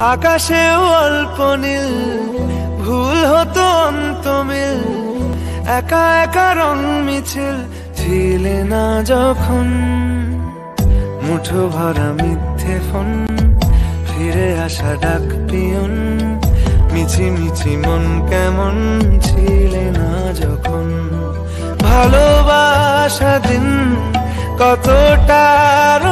আকাশেও অল্প নীল, ভুল হতো অন্ত মিল, একা একা রং মিছিল ছিলে না যখন। মুঠো ভরা মিথ্যে ফোন, ফিরে আসা ডাক পিয়ন, মিছি মিছি মন কেমন ছিলে না যখন। ভালোবাসা দিন কতটা